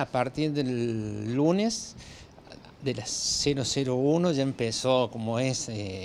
a partir del lunes de las 001 ya empezó, como es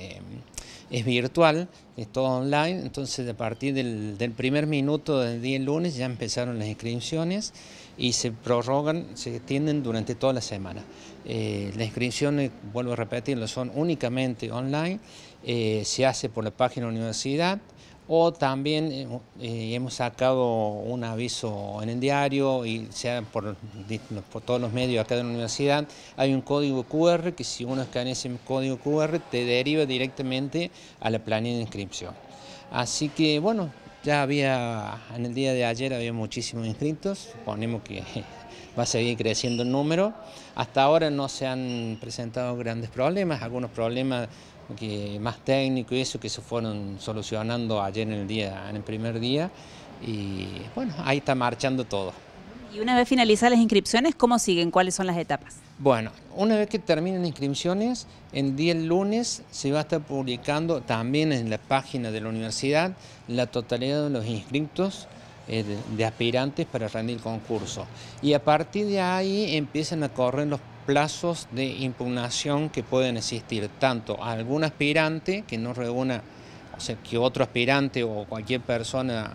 virtual, es todo online, entonces a partir del primer minuto del día lunes ya empezaron las inscripciones y se prorrogan, se extienden durante toda la semana. Las inscripciones, vuelvo a repetirlo, son únicamente online, se hace por la página de la universidad, o también hemos sacado un aviso en el diario y sea por todos los medios acá de la universidad. Hay un código QR que si uno escanea ese código QR te deriva directamente a la planilla de inscripción. Así que bueno, ya en el día de ayer había muchísimos inscritos, suponemos que va a seguir creciendo el número. Hasta ahora no se han presentado grandes problemas, algunos problemas más técnicos y eso que se fueron solucionando ayer en el primer día, y bueno, ahí está marchando todo. Y una vez finalizadas las inscripciones, ¿cómo siguen? ¿Cuáles son las etapas? Bueno, una vez que terminen las inscripciones, el día lunes se va a estar publicando también en la página de la universidad la totalidad de los inscritos de aspirantes para rendir el concurso. Y a partir de ahí empiezan a correr los plazos de impugnación que pueden existir, tanto a algún aspirante que no reúna, o sea, que otro aspirante o cualquier persona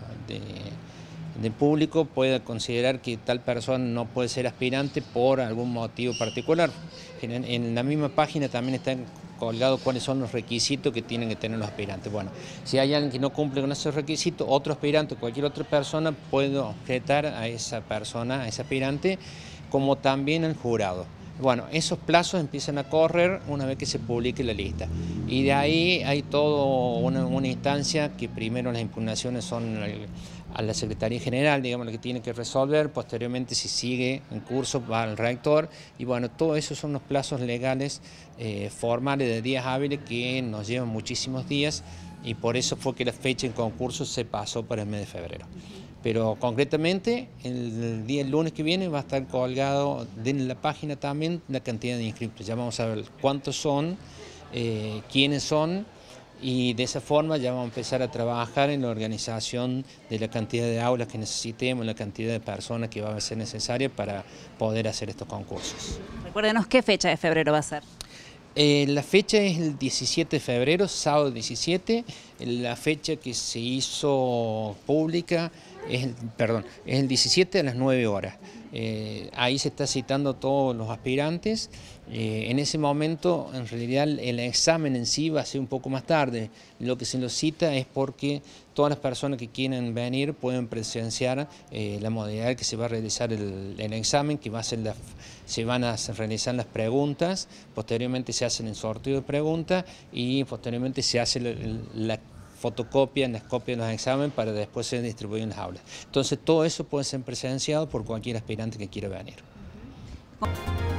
del público pueda considerar que tal persona no puede ser aspirante por algún motivo particular. En la misma página también están colgados cuáles son los requisitos que tienen que tener los aspirantes. Bueno, si hay alguien que no cumple con esos requisitos, otro aspirante o cualquier otra persona puede objetar a esa persona, a ese aspirante, como también el jurado. Bueno, esos plazos empiezan a correr una vez que se publique la lista. Y de ahí hay toda una instancia que primero las impugnaciones son a la Secretaría General, digamos, lo que tiene que resolver. Posteriormente, si sigue en curso, va al rector. Y bueno, todo eso son los plazos legales formales de días hábiles que nos llevan muchísimos días, y por eso fue que la fecha en concurso se pasó para el mes de febrero. Pero concretamente, el lunes que viene va a estar colgado en la página también la cantidad de inscriptos. Ya vamos a ver cuántos son, quiénes son, y de esa forma ya vamos a empezar a trabajar en la organización de la cantidad de aulas que necesitemos, la cantidad de personas que va a ser necesaria para poder hacer estos concursos. Recuérdenos qué fecha de febrero va a ser. La fecha es el 17 de febrero, sábado 17. La fecha que se hizo pública es el 17 a las 9 horas. Ahí se está citando a todos los aspirantes. En ese momento, en realidad, el examen en sí va a ser un poco más tarde. Lo que se lo cita es porque todas las personas que quieran venir pueden presenciar la modalidad que se va a realizar el examen, que se van a realizar las preguntas, posteriormente se hacen el sorteo de preguntas y posteriormente se hace la fotocopia, las copias de los exámenes para después ser distribuido en las aulas. Entonces todo eso puede ser presenciado por cualquier aspirante que quiera venir.